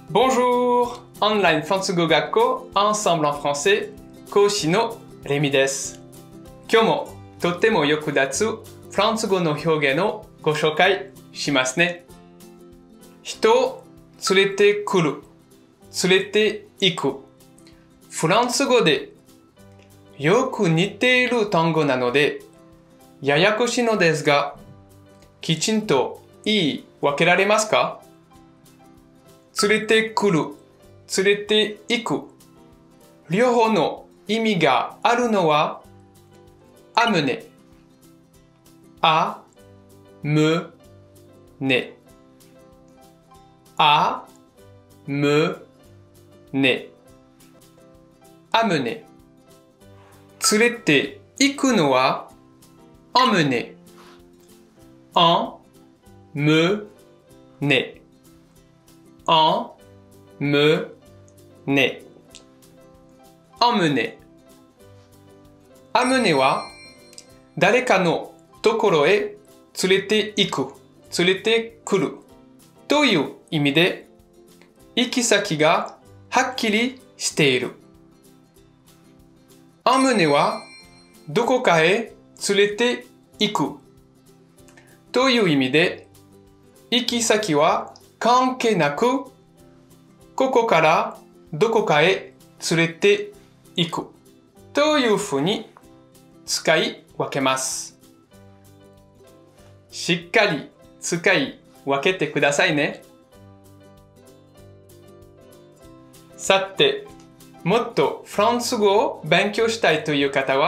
Bonjour! Online フランス語学校 Ensemble en français 講師のレミです。今日もとっても役立つフランス語の表現をご紹介しますね。人を連れてくる、連れて行く。フランス語でよく似ている単語なのでややこしいのですが、きちんと言い分けられますか？連れてくる、連れて行く。両方の意味があるのは、amener、amener、amener、amener。連れて行くのは、emmener、emmener、emmener、emmener。emmener は誰かのところへ連れて行く、連れてくるという意味で、行き先がはっきりしている。emmener はどこかへ連れて行くという意味で、行き先は関係なく、ここからどこかへ連れて行くというふうに使い分けます。しっかり使い分けてくださいね。さて、もっとフランス語を勉強したいという方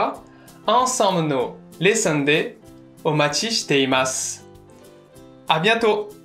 は、Ensembleのレッスンでお待ちしています。À bientôt!